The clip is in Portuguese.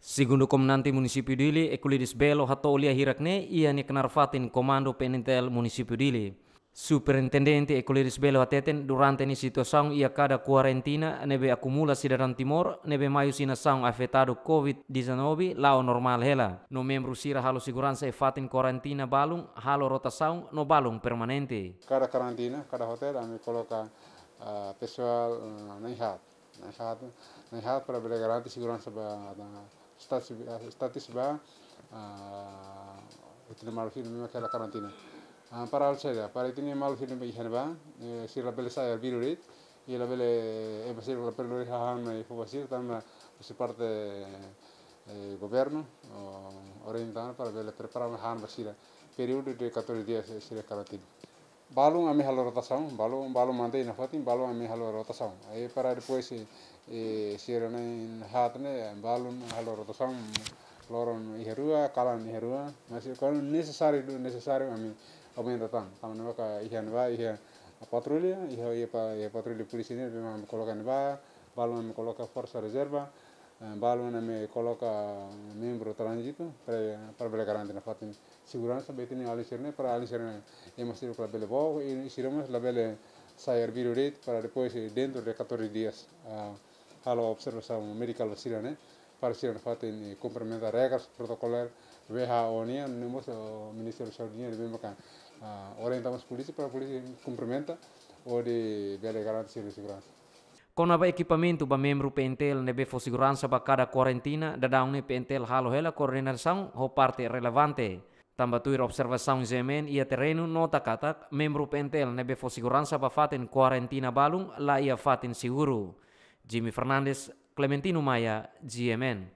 Segundo comandante município Dili, Euclides Belo hatolia hirakne ia ni kenarfatin komando penintel município Dili. Superintendente Euclides Belo ateten durante ni situação ia cada quarentena nebe acumula cidadão Timor nebe maio sinação afetado COVID-19 lao normal hela. No membro sira halo segurança e fatin quarentena balung halo rotação no balung permanente. Cada quarentena, cada hotel, kami coloca pessoal na enxada para garantir segurança status ba itu malu film memang kala karantina. Para al saja, para itu ni malu film ihan ba, si la bele saya birurit, y la bele embasir la bele hahan me fubasir também se parte governo orientado para bele preparar hahan basira período de 14 dias sira karantina. Balung ami halo rotação, balung mantém na fatin, balung ami halo rotação. Aí para depois sira nem hatne balung halo rotação, loron iherua, kalan iherua, masih kalau necessário ami datang. Kalau nama ka ihan ba ihan patrulha, ia patrulha polisi ni memang coloca ba, balung ami coloca força reserva, balung ami coloca membro trânsito para bele garantir na fatin segurança betini alisirne para alisirne masih para bele bo e siramos la bele sair birurit para depois dentro de 14 dias halo observação medical sirane para sirane fatin cumprimenta regras protocolar WHO ni nemos Ministério da Saúde ni mesmo kan orientamos polícia para polícia cumprimenta ou de bele garantir segurança. Com aba equipamento ba membro PNTL nebe fo segurança ba cada quarentena dadang ni PNTL halo hela coordenação ho parte relevante. Tambatuir observação zemen ia terreno nota katak membro PNTL nebe fo segurança ba fatin quarentena balung la ia fatin seguro. Jimmy Fernandes, Clementino Maya, GMN.